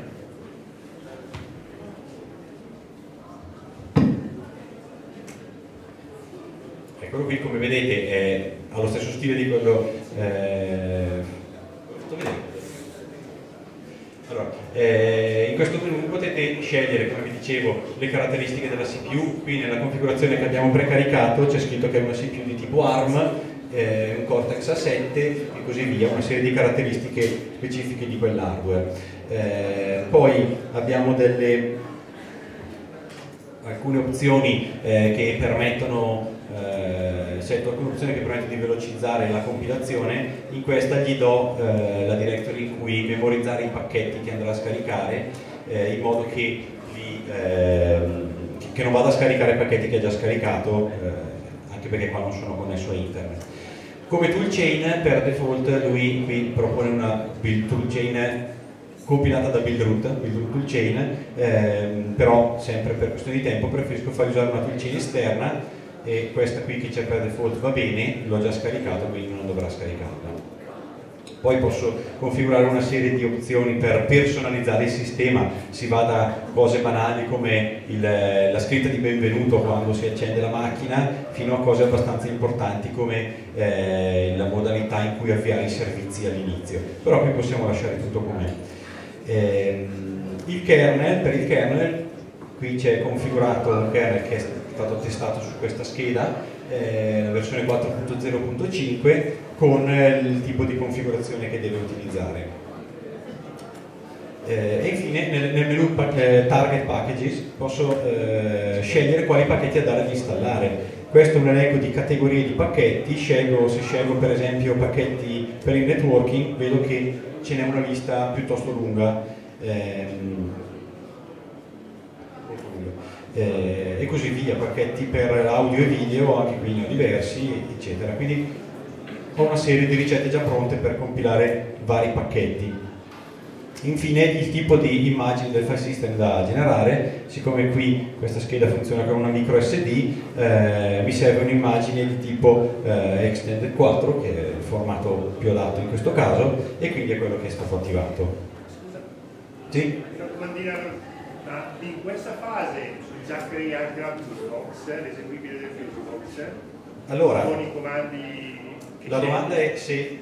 Eccolo qui, come vedete è allo stesso stile di quello eh, sto vedendo. Allora, eh, in questo menu potete scegliere, come vi dicevo, le caratteristiche della C P U. Qui nella configurazione che abbiamo precaricato c'è scritto che è una C P U di tipo ARM, eh, un Cortex A sette e così via, una serie di caratteristiche specifiche di quell'hardware. Eh, poi abbiamo delle, alcune opzioni eh, che permettono Eh, setto alcune opzioni che permettono di velocizzare la compilazione. In questa gli do eh, la directory in cui memorizzare i pacchetti che andrà a scaricare, eh, in modo che, li, eh, che non vada a scaricare pacchetti che ha già scaricato, eh, anche perché qua non sono connesso a internet. Come toolchain per default lui qui propone una build toolchain compilata da Buildroot, Buildroot toolchain, ehm, però sempre per questione di tempo preferisco far usare una toolchain esterna, e questa qui che c'è per default va bene, l'ho già scaricato quindi non dovrà scaricarla. Poi posso configurare una serie di opzioni per personalizzare il sistema, si va da cose banali come il, la scritta di benvenuto quando si accende la macchina, fino a cose abbastanza importanti come eh, la modalità in cui avviare i servizi all'inizio, però qui possiamo lasciare tutto com'è. Eh, il kernel, per il kernel qui c'è configurato un kernel che è stato testato su questa scheda, eh, la versione quattro punto zero punto cinque, con eh, il tipo di configurazione che deve utilizzare. Eh, e infine nel, nel menu pa eh, Target Packages posso eh, scegliere quali pacchetti andare ad installare. Questo è un elenco di categorie di pacchetti. Scelgo, se scelgo per esempio pacchetti per il networking, vedo che ce n'è una lista piuttosto lunga. Ehm, Eh, e così via, pacchetti per audio e video, anche qui ne ho diversi, eccetera. Quindi ho una serie di ricette già pronte per compilare vari pacchetti. Infine il tipo di immagine del file system da generare. Siccome qui questa scheda funziona con una micro S D, eh, mi serve un'immagine di tipo eh, Extended quattro, che è il formato più adatto in questo caso, e quindi è quello che è stato attivato. Sì? Ma in questa fase già crei anche la Fusebox, l'eseguibile del Fusebox, allora, con i comandi che la domanda è se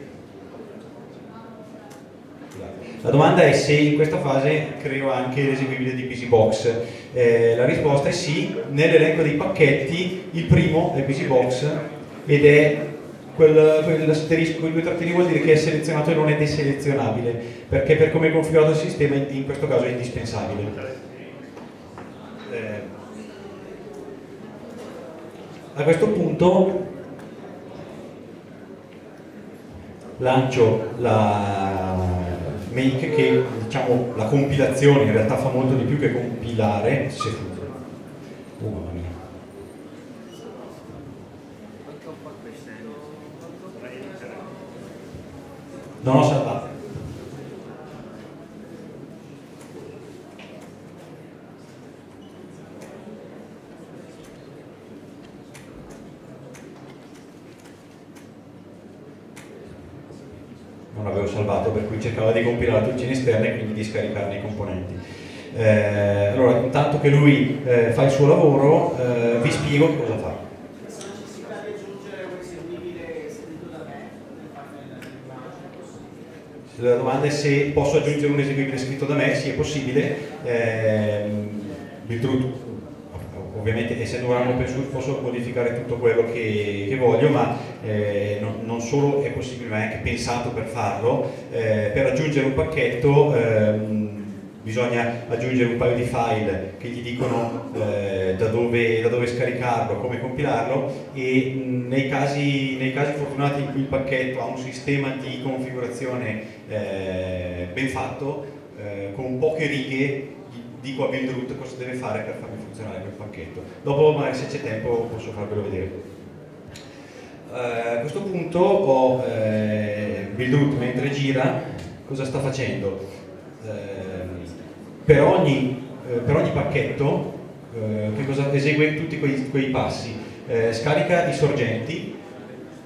la domanda è se in questa fase creo anche l'eseguibile di BusyBox. Eh, la risposta è sì. Nell'elenco dei pacchetti il primo è BusyBox ed è quel, quell'asterisco, quei due trattini vuol dire che è selezionato e non è deselezionabile, perché per come è configurato il sistema in questo caso è indispensabile. Eh, a questo punto lancio la make che, diciamo, la compilazione in realtà fa molto di più che compilare, se funziona. Oh, mamma mia. Non ho salvato. Non avevo salvato, per cui cercavo di compilare la toolchain esterna e quindi di scaricarne i componenti. Eh, allora, intanto che lui eh, fa il suo lavoro, eh, vi spiego che cosa fa. La domanda è se posso aggiungere un eseguibile scritto da me. Sì, è possibile. Eh, Buildroot, ovviamente essendo un open source posso modificare tutto quello che, che voglio, ma eh, non, non solo è possibile, ma è anche pensato per farlo. Eh, per aggiungere un pacchetto ehm, bisogna aggiungere un paio di file che gli dicono eh, da, dove, da dove scaricarlo, come compilarlo, e mh, nei, casi, nei casi fortunati in cui il pacchetto ha un sistema di configurazione eh, ben fatto, eh, con poche righe dico a Buildroot cosa deve fare per farmi funzionare quel pacchetto. Dopo magari se c'è tempo posso farvelo vedere. Uh, a questo punto ho eh, Buildroot mentre gira cosa sta facendo. Uh, per, ogni, uh, per ogni pacchetto uh, che cosa esegue tutti quei, quei passi. Uh, scarica i sorgenti,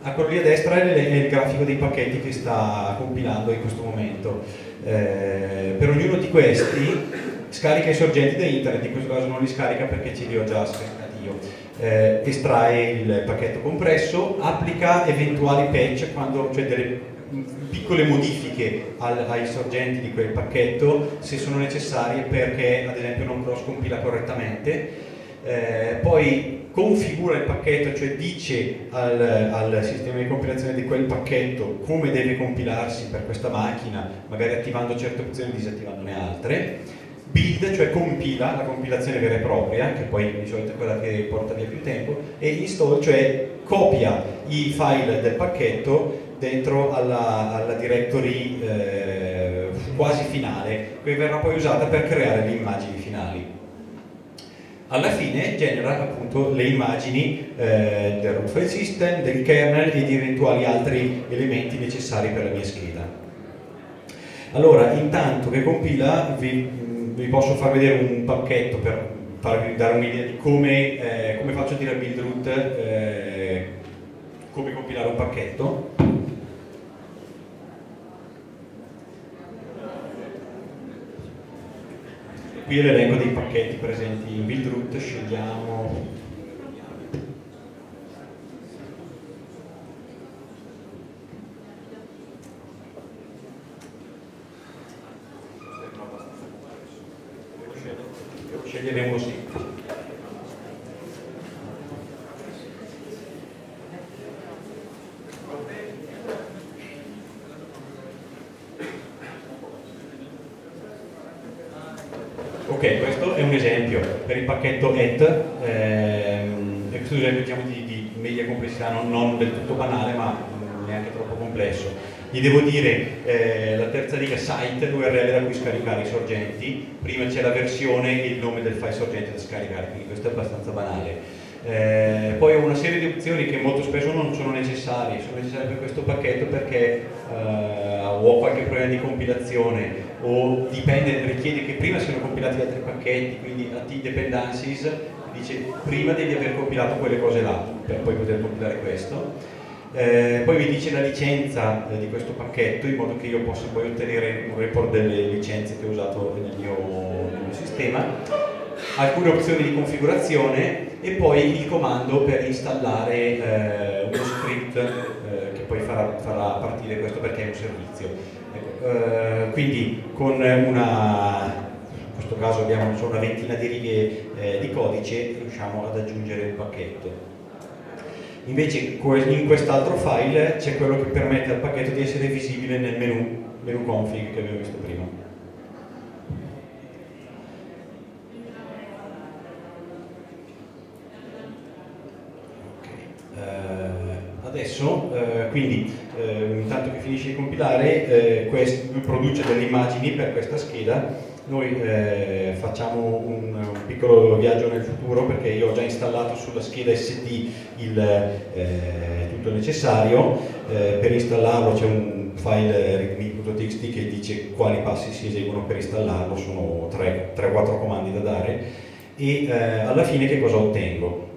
a quello lì a destra è il grafico dei pacchetti che sta compilando in questo momento. Eh, per ognuno di questi scarica i sorgenti da internet, in questo caso non li scarica perché ce li ho già scaricati io. Eh, estrae il pacchetto compresso, applica eventuali patch, quando, cioè delle piccole modifiche al, ai sorgenti di quel pacchetto se sono necessarie perché ad esempio non cross compila correttamente. Eh, poi configura il pacchetto, cioè dice al, al sistema di compilazione di quel pacchetto come deve compilarsi per questa macchina, magari attivando certe opzioni e disattivandone altre. Build, cioè compila la compilazione vera e propria, che poi di solito è quella che porta via più tempo, e install, cioè copia i file del pacchetto dentro alla, alla directory eh, quasi finale, che verrà poi usata per creare le immagini finali. Alla fine genera appunto le immagini eh, del root file system, del kernel e di eventuali altri elementi necessari per la mia scheda. Allora, intanto che compila vi, vi posso far vedere un pacchetto per farvi dare un'idea di come, eh, come faccio a dire a buildroot eh, come compilare un pacchetto. Qui è l'elenco dei pacchetti presenti in buildroot, scegliamo scegliere uno semplice. Ok, questo è un esempio per il pacchetto et, ehm, questo è un esempio diciamo, di, di media complessità, non, non del tutto banale ma neanche troppo complesso. Gli devo dire eh, la terza riga site, l'U R L da cui scaricare i sorgenti, prima c'è la versione e il nome del file sorgente da scaricare, quindi questo è abbastanza banale. Eh, poi ho una serie di opzioni che molto spesso non sono necessarie, sono necessarie per questo pacchetto perché eh, ho qualche problema di compilazione o dipende, richiede che prima siano compilati altri pacchetti, quindi a T dependencies dice prima devi aver compilato quelle cose là per poi poter compilare questo. Eh, poi vi dice la licenza eh, di questo pacchetto in modo che io possa poi ottenere un report delle licenze che ho usato nel mio, nel mio sistema, alcune opzioni di configurazione e poi il comando per installare eh, uno script eh, che poi farà, farà partire questo perché è un servizio. Ecco, eh, quindi con una, in questo caso abbiamo solo una ventina di righe eh, di codice riusciamo ad aggiungere il pacchetto. Invece in quest'altro file c'è quello che permette al pacchetto di essere visibile nel menu, menu config che abbiamo visto prima. Okay. Uh, adesso, uh, quindi, uh, intanto che finisce di compilare, uh, questo, lui produce delle immagini per questa scheda. Noi eh, facciamo un, un piccolo viaggio nel futuro perché io ho già installato sulla scheda S D il, eh, tutto il necessario. Eh, per installarlo c'è un file readme.txt che dice quali passi si eseguono per installarlo, sono tre quattro comandi da dare e eh, alla fine che cosa ottengo?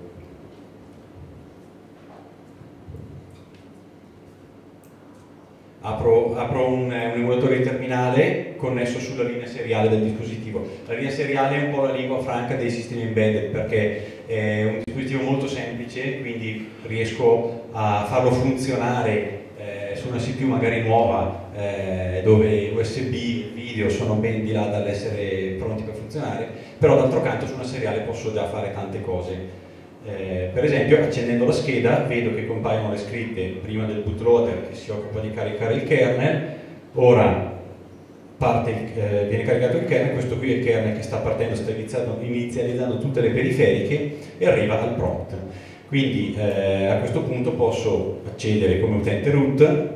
Apro, apro un, un emulatore di terminale connesso sulla linea seriale del dispositivo. La linea seriale è un po' la lingua franca dei sistemi embedded perché è un dispositivo molto semplice, quindi riesco a farlo funzionare eh, su una C P U magari nuova eh, dove U S B e video sono ben di là dall'essere pronti per funzionare, però d'altro canto su una seriale posso già fare tante cose. Eh, per esempio, accendendo la scheda vedo che compaiono le scritte prima del bootloader che si occupa di caricare il kernel. Ora parte il, eh, viene caricato il kernel, questo qui è il kernel che sta partendo, sta iniziando, inizializzando tutte le periferiche e arriva al prompt. Quindi eh, a questo punto posso accedere come utente root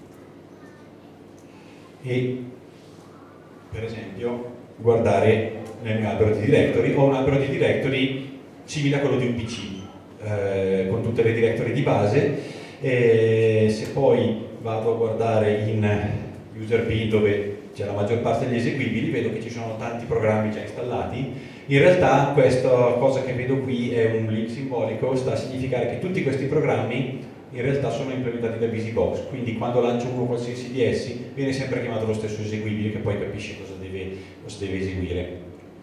e per esempio guardare nel mio albero di directory. Ho un albero di directory simile a quello di un P C, eh, con tutte le directory di base, e se poi vado a guardare in user bin dove c'è la maggior parte degli eseguibili, vedo che ci sono tanti programmi già installati. In realtà questa cosa che vedo qui è un link simbolico, sta a significare che tutti questi programmi in realtà sono implementati da BusyBox, quindi quando lancio uno qualsiasi di essi viene sempre chiamato lo stesso eseguibile che poi capisce cosa deve, cosa deve eseguire.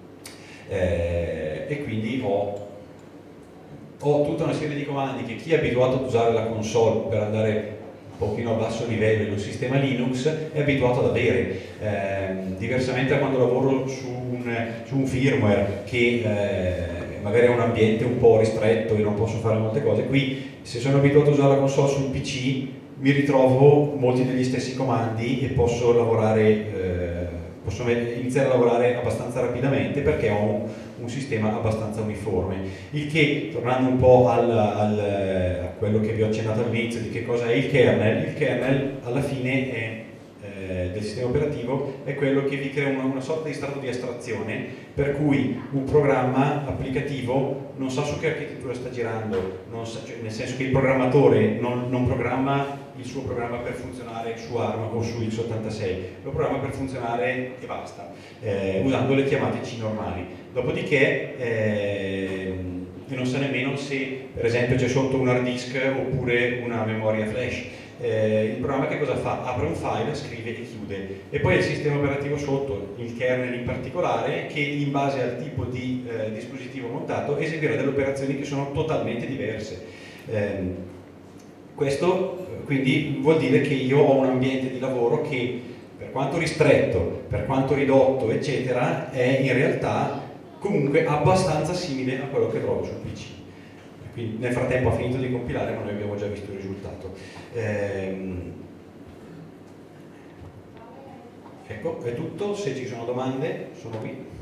Eh, e quindi ho, ho tutta una serie di comandi che chi è abituato ad usare la console per andare un pochino a basso livello in un sistema Linux è abituato ad avere, eh, diversamente da quando lavoro su un, su un firmware che eh, magari è un ambiente un po' ristretto e non posso fare molte cose. Qui, se sono abituato a usare la console sul P C, mi ritrovo molti degli stessi comandi e posso lavorare, eh, posso iniziare a lavorare abbastanza rapidamente perché ho un, un sistema abbastanza uniforme. Il che, tornando un po' al, al, a quello che vi ho accennato all'inizio di che cosa è il kernel, il kernel alla fine è, eh, del sistema operativo è quello che vi crea una, una sorta di strato di astrazione per cui un programma applicativo non sa su che architettura sta girando, non sa, cioè, nel senso che il programmatore non, non programma il suo programma per funzionare su ARM o su x ottantasei, lo programma per funzionare e basta, eh, usando le chiamate C normali. Dopodiché eh, non sa nemmeno se per esempio c'è sotto un hard disk oppure una memoria flash. Eh, il programma che cosa fa? Apre un file, scrive e chiude, e poi il sistema operativo sotto, il kernel in particolare, che in base al tipo di eh, dispositivo montato eseguirà delle operazioni che sono totalmente diverse. Eh, questo quindi vuol dire che io ho un ambiente di lavoro che, per quanto ristretto, per quanto ridotto, eccetera, è in realtà comunque abbastanza simile a quello che trovo sul P C. Quindi nel frattempo ha finito di compilare, ma noi abbiamo già visto il risultato. Ehm, ecco, è tutto. Se ci sono domande, sono qui.